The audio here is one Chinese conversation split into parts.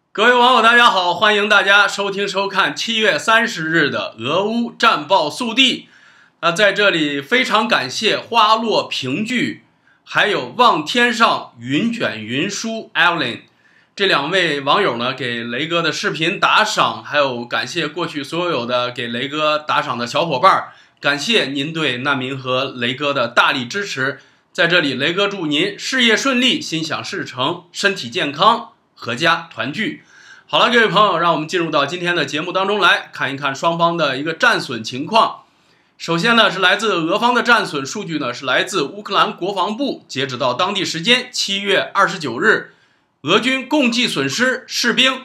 各位网友，大家好，欢迎大家收听收看7月30日的俄乌战报速递。在这里非常感谢花落平剧，还有望天上云卷云舒 Evelyn 这两位网友呢，给雷哥的视频打赏，还有感谢过去所有的给雷哥打赏的小伙伴，感谢您对难民和雷哥的大力支持。在这里，雷哥祝您事业顺利，心想事成，身体健康，阖家团聚。好了，各位朋友，让我们进入到今天的节目当中来，看一看双方的一个战损情况。首先呢，是来自俄方的战损数据呢，是来自乌克兰国防部，截止到当地时间7月29日，俄军共计损失士兵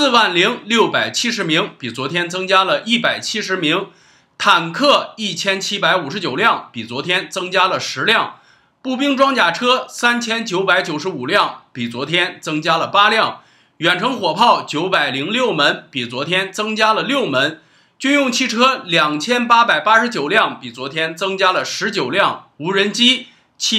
40670名，比昨天增加了170名；坦克1759辆，比昨天增加了10辆；步兵装甲车3995辆，比昨天增加了8辆；远程火炮906门，比昨天增加了6门；军用汽车2889辆，比昨天增加了19辆；无人机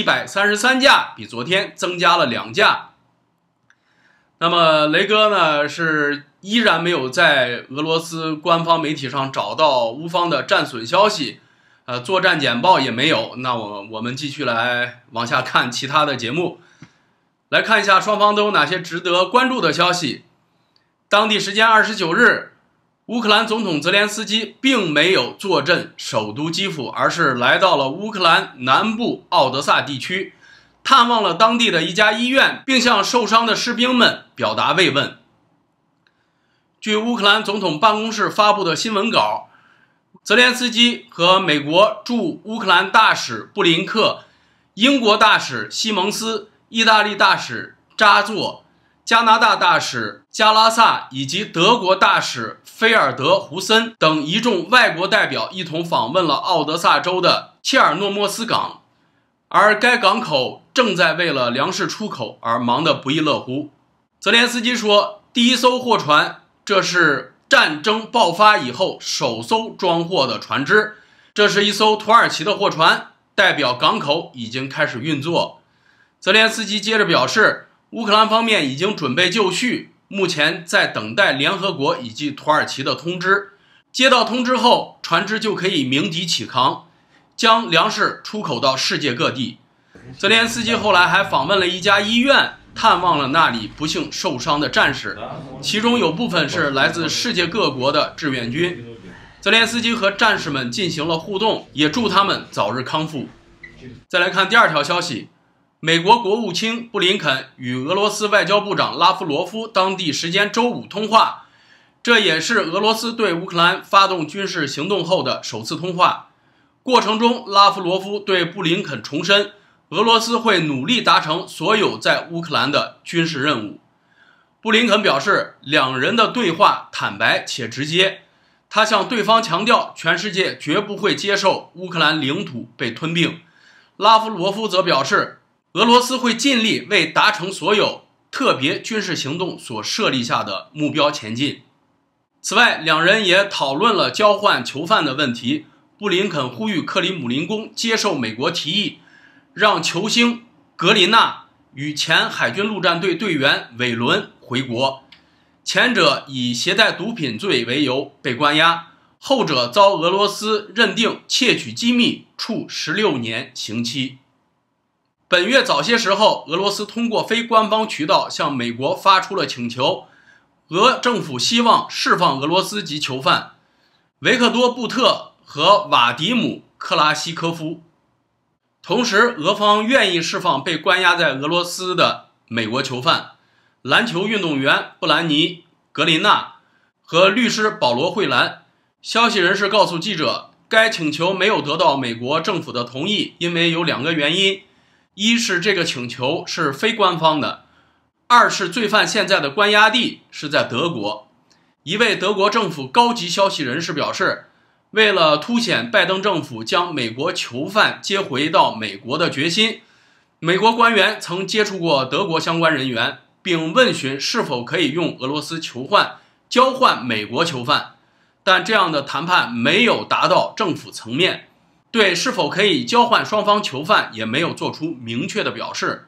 733架，比昨天增加了2架。那么雷哥呢，是依然没有在俄罗斯官方媒体上找到乌方的战损消息，作战简报也没有。那我们继续来往下看其他的节目，来看一下双方都有哪些值得关注的消息。当地时间29日，乌克兰总统泽连斯基并没有坐镇首都基辅，而是来到了乌克兰南部奥德萨地区，探望了当地的一家医院，并向受伤的士兵们表达慰问。据乌克兰总统办公室发布的新闻稿，泽连斯基和美国驻乌克兰大使布林克、英国大使西蒙斯、意大利大使扎作、加拿大大使加拉萨以及德国大使菲尔德胡森等一众外国代表一同访问了奥德萨州的切尔诺莫斯港，而该港口正在为了粮食出口而忙得不亦乐乎。泽连斯基说，第一艘货船，这是战争爆发以后首艘装货的船只，这是一艘土耳其的货船，代表港口已经开始运作。泽连斯基接着表示，乌克兰方面已经准备就绪，目前在等待联合国以及土耳其的通知，接到通知后，船只就可以鸣笛起航，将粮食出口到世界各地。泽连斯基后来还访问了一家医院，探望了那里不幸受伤的战士，其中有部分是来自世界各国的志愿军。泽连斯基和战士们进行了互动，也祝他们早日康复。再来看第二条消息，美国国务卿布林肯与俄罗斯外交部长拉夫罗夫当地时间周五通话，这也是俄罗斯对乌克兰发动军事行动后的首次通话。过程中，拉夫罗夫对布林肯重申，俄罗斯会努力达成所有在乌克兰的军事任务。布林肯表示，两人的对话坦白且直接，他向对方强调，全世界绝不会接受乌克兰领土被吞并。拉夫罗夫则表示，俄罗斯会尽力为达成所有特别军事行动所设立下的目标前进。此外，两人也讨论了交换囚犯的问题。布林肯呼吁克里姆林宫接受美国提议，让球星格林纳与前海军陆战队队员韦伦回国，前者以携带毒品罪为由被关押，后者遭俄罗斯认定窃取机密，处16年刑期。本月早些时候，俄罗斯通过非官方渠道向美国发出了请求，俄政府希望释放俄罗斯籍囚犯维克多·布特和瓦迪姆·克拉西科夫，同时俄方愿意释放被关押在俄罗斯的美国囚犯篮球运动员布兰尼·格林纳和律师保罗·惠兰。消息人士告诉记者，该请求没有得到美国政府的同意，因为有2个原因，一是这个请求是非官方的，二是罪犯现在的关押地是在德国。一位德国政府高级消息人士表示，为了凸显拜登政府将美国囚犯接回到美国的决心，美国官员曾接触过德国相关人员，并问询是否可以用俄罗斯囚犯交换美国囚犯，但这样的谈判没有达到政府层面，对是否可以交换双方囚犯也没有做出明确的表示。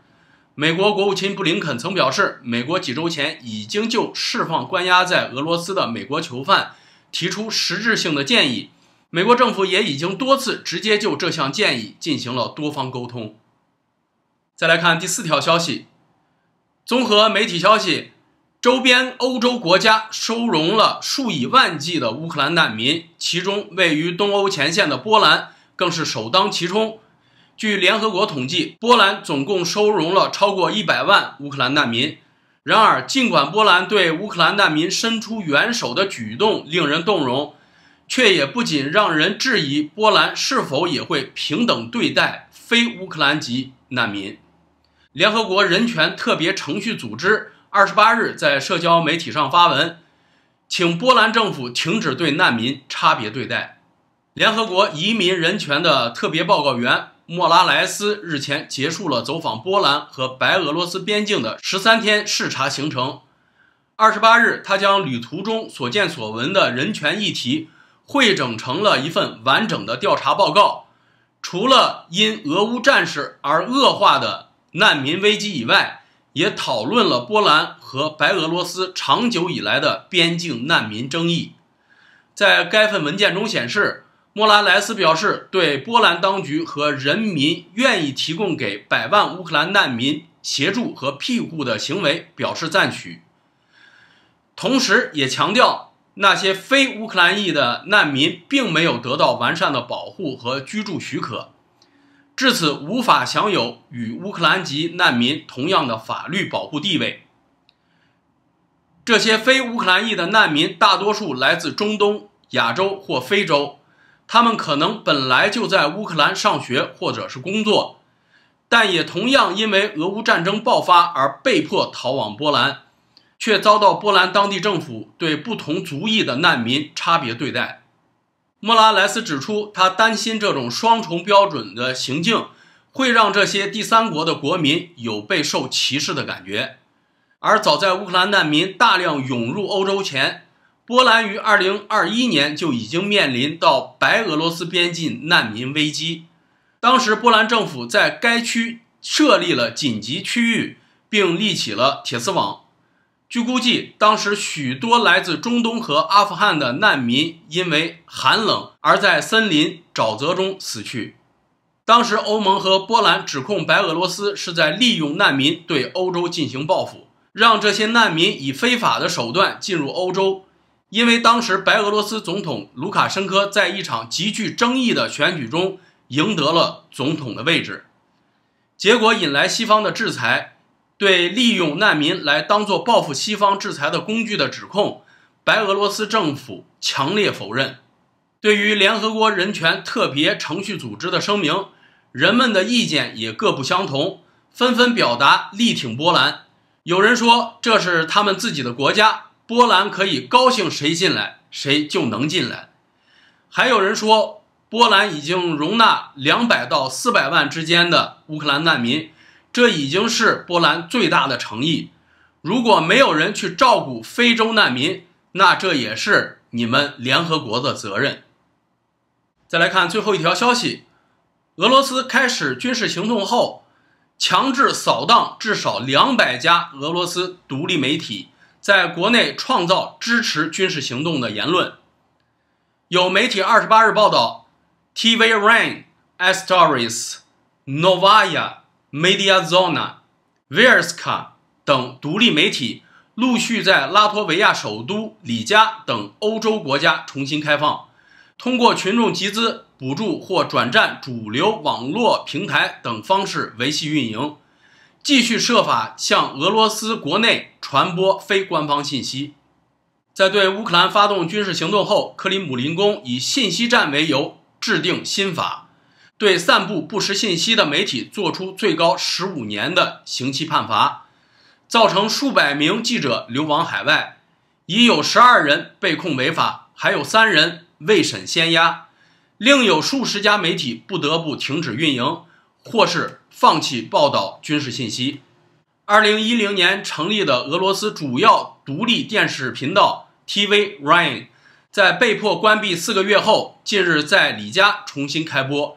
美国国务卿布林肯曾表示，美国几周前已经就释放关押在俄罗斯的美国囚犯提出实质性的建议，美国政府也已经多次直接就这项建议进行了多方沟通。再来看第4条消息，综合媒体消息，周边欧洲国家收容了数以万计的乌克兰难民，其中位于东欧前线的波兰更是首当其冲。据联合国统计，波兰总共收容了超过100万乌克兰难民。然而，尽管波兰对乌克兰难民伸出援手的举动令人动容，却也不仅让人质疑波兰是否也会平等对待非乌克兰籍难民。联合国人权特别程序组织28日在社交媒体上发文，请波兰政府停止对难民差别对待。联合国移民人权的特别报告员莫拉莱斯日前结束了走访波兰和白俄罗斯边境的13天视察行程。28日，他将旅途中所见所闻的人权议题汇整成了一份完整的调查报告。除了因俄乌战事而恶化的难民危机以外，也讨论了波兰和白俄罗斯长久以来的边境难民争议。在该份文件中显示，莫拉莱斯表示对波兰当局和人民愿意提供给100万乌克兰难民协助和庇护的行为表示赞许，同时也强调那些非乌克兰裔的难民并没有得到完善的保护和居住许可，至此无法享有与乌克兰籍难民同样的法律保护地位。这些非乌克兰裔的难民大多数来自中东、亚洲或非洲，他们可能本来就在乌克兰上学或者是工作，但也同样因为俄乌战争爆发而被迫逃往波兰，却遭到波兰当地政府对不同族裔的难民差别对待。莫拉莱斯指出，他担心这种双重标准的行径会让这些第三国的国民有备受歧视的感觉。而早在乌克兰难民大量涌入欧洲前，波兰于2021年就已经面临到白俄罗斯边境难民危机。当时波兰政府在该区设立了紧急区域，并立起了铁丝网。据估计，当时许多来自中东和阿富汗的难民因为寒冷而在森林沼泽中死去。当时欧盟和波兰指控白俄罗斯是在利用难民对欧洲进行报复，让这些难民以非法的手段进入欧洲。因为当时白俄罗斯总统卢卡申科在一场极具争议的选举中赢得了总统的位置，结果引来西方的制裁。对利用难民来当作报复西方制裁的工具的指控，白俄罗斯政府强烈否认。对于联合国人权特别程序组织的声明，人们的意见也各不相同，纷纷表达力挺波兰。有人说这是他们自己的国家，波兰可以高兴谁进来谁就能进来。还有人说波兰已经容纳200到400万之间的乌克兰难民，这已经是波兰最大的诚意。如果没有人去照顾非洲难民，那这也是你们联合国的责任。再来看最后一条消息，俄罗斯开始军事行动后，强制扫荡至少200家俄罗斯独立媒体在国内创造支持军事行动的言论。有媒体28日报道， TV Rain, Astoria、Novaya、Mediazona、Verska 等独立媒体陆续在拉脱维亚首都里加等欧洲国家重新开放，通过群众集资、补助或转战主流网络平台等方式维系运营，继续设法向俄罗斯国内传播非官方信息。在对乌克兰发动军事行动后，克里姆林宫以信息战为由制定新法，对散布不实信息的媒体作出最高15年的刑期判罚，造成数百名记者流亡海外，已有12人被控违法，还有3人未审先押，另有数十家媒体不得不停止运营，或是放弃报道军事信息。2010年成立的俄罗斯主要独立电视频道 TV Rain 在被迫关闭4个月后，近日在里加重新开播，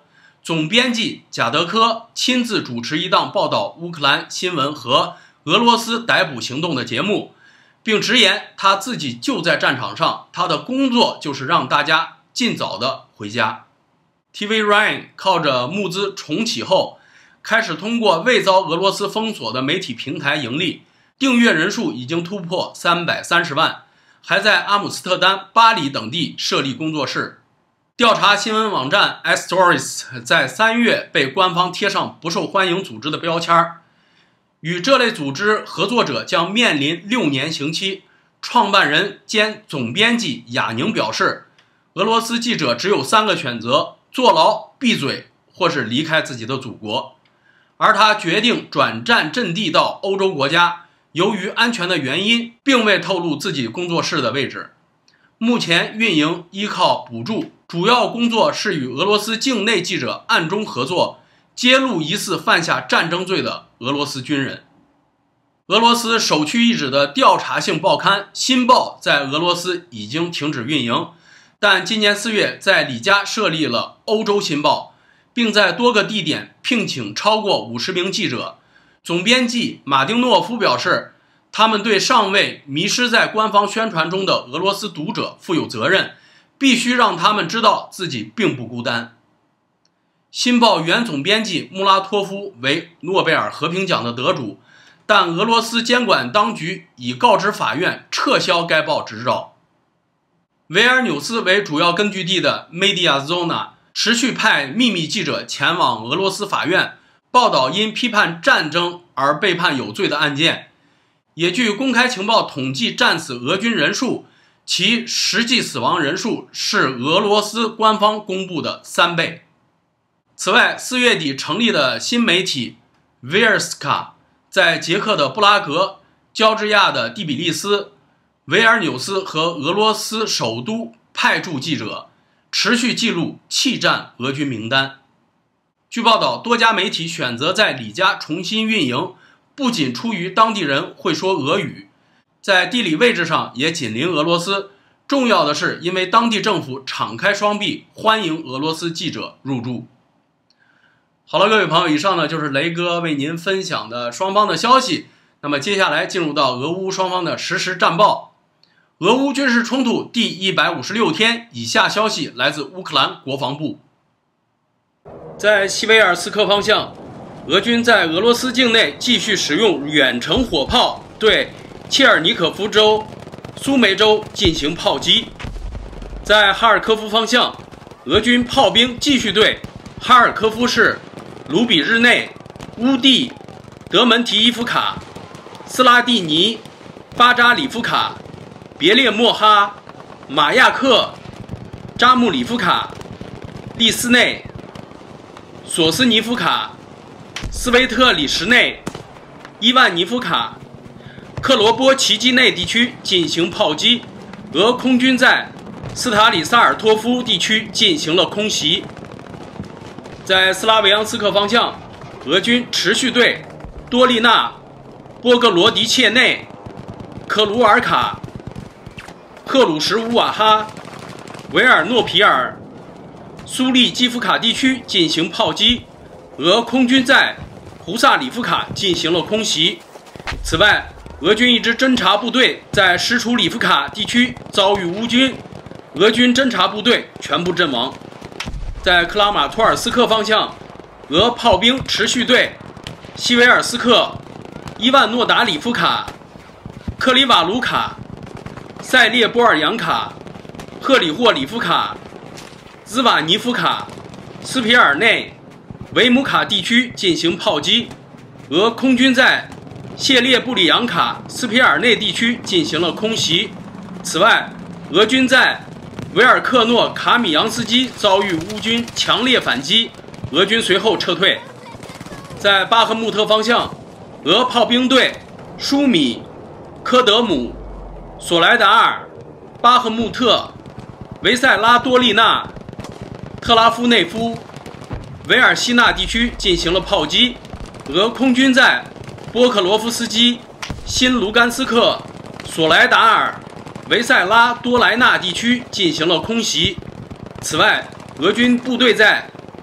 总编辑贾德科亲自主持一档报道乌克兰新闻和俄罗斯逮捕行动的节目，并直言他自己就在战场上，他的工作就是让大家尽早的回家。TV Rain 靠着募资重启后，开始通过未遭俄罗斯封锁的媒体平台盈利，订阅人数已经突破330万，还在阿姆斯特丹、巴黎等地设立工作室。调查新闻网站 iStories 在3月被官方贴上不受欢迎组织的标签，与这类组织合作者将面临6年刑期。创办人兼总编辑亚宁表示，俄罗斯记者只有3个选择：坐牢、闭嘴，或是离开自己的祖国。而他决定转战阵地到欧洲国家，由于安全的原因，并未透露自己工作室的位置。目前运营依靠补助，主要工作是与俄罗斯境内记者暗中合作，揭露疑似犯下战争罪的俄罗斯军人。俄罗斯首屈一指的调查性报刊《新报》在俄罗斯已经停止运营，但今年4月在里加设立了欧洲新报，并在多个地点聘请超过50名记者。总编辑马丁诺夫表示，他们对尚未迷失在官方宣传中的俄罗斯读者负有责任，必须让他们知道自己并不孤单。新报原总编辑穆拉托夫为诺贝尔和平奖的得主，但俄罗斯监管当局已告知法院撤销该报执照。维尔纽斯为主要根据地的 Mediazona 持续派秘密记者前往俄罗斯法院报道因批判战争而被判有罪的案件。也据公开情报统计战死俄军人数，其实际死亡人数是俄罗斯官方公布的3倍。此外，4月底成立的新媒体 Vierska 在捷克的布拉格、乔治亚的第比利斯、维尔纽斯和俄罗斯首都派驻记者，持续记录弃战俄军名单。据报道，多家媒体选择在里加重新运营，不仅出于当地人会说俄语，在地理位置上也紧邻俄罗斯，重要的是因为当地政府敞开双臂欢迎俄罗斯记者入驻。好了，各位朋友，以上呢就是雷哥为您分享的双方的消息。那么接下来进入到俄乌双方的实时战报。俄乌军事冲突第156天，以下消息来自乌克兰国防部。在西维尔斯克方向，俄军在俄罗斯境内继续使用远程火炮对切尔尼可夫州、苏梅州进行炮击。在哈尔科夫方向，俄军炮兵继续对哈尔科夫市卢比日内、乌地、德门提伊夫卡、斯拉蒂尼、巴扎里夫卡、别列莫哈、马亚克、扎穆里夫卡、利斯内、索斯尼夫卡、斯维特里什内、伊万尼夫卡、克罗波奇基内地区进行炮击。俄空军在斯塔里萨尔托夫地区进行了空袭。在斯拉维扬斯克方向，俄军持续对多利纳、波格罗迪切内、克鲁尔卡、赫鲁什乌瓦哈、维尔诺皮尔、苏利基夫卡地区进行炮击。俄空军在胡萨里夫卡进行了空袭。此外，俄军一支侦察部队在什楚里夫卡地区遭遇乌军，俄军侦察部队全部阵亡。在克拉马托尔斯克方向，俄炮兵持续对西维尔斯克、伊万诺达里夫卡、克里瓦卢卡、塞列波尔扬卡、赫里霍里夫卡、兹瓦尼夫卡、斯皮尔内、维姆卡地区进行炮击。俄空军在谢列布里扬卡、斯皮尔内地区进行了空袭。此外，俄军在维尔克诺卡米扬斯基遭遇乌军强烈反击，俄军随后撤退。在巴赫穆特方向，俄炮兵对舒米、科德姆、索莱达尔、巴赫穆特、维塞拉多利纳、特拉夫内夫、维尔西纳地区进行了炮击。俄空军在波克罗夫斯基、新卢甘斯克、索莱达尔、维塞拉多莱纳地区进行了空袭。此外，俄军部队在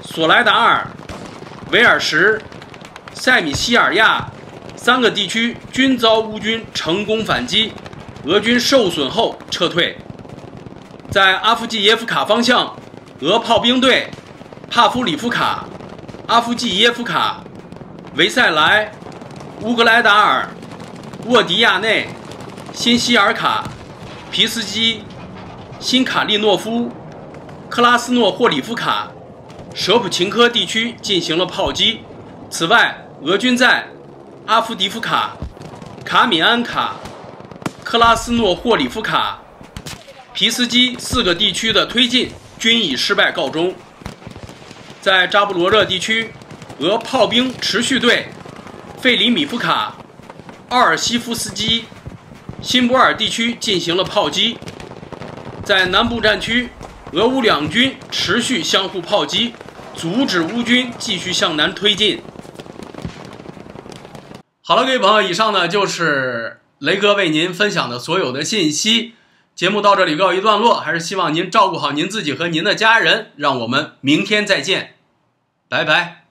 索莱达尔、维尔什、塞米西尔亚3个地区均遭乌军成功反击，俄军受损后撤退。在阿夫季耶夫卡方向，俄炮兵队帕夫里夫卡、阿夫季耶夫卡、维塞莱、乌格莱达尔、沃迪亚内、新希尔卡、皮斯基、新卡利诺夫、克拉斯诺霍里夫卡、舍普琴科地区进行了炮击。此外，俄军在阿夫迪夫卡、卡米安卡、克拉斯诺霍里夫卡、皮斯基4个地区的推进均以失败告终。在扎布罗热地区，俄炮兵持续对费里米夫卡、奥尔西夫斯基、辛博尔地区进行了炮击。在南部战区，俄乌两军持续相互炮击，阻止乌军继续向南推进。好了，各位朋友，以上呢就是雷哥为您分享的所有的信息。节目到这里告一段落，还是希望您照顾好您自己和您的家人。让我们明天再见，拜拜。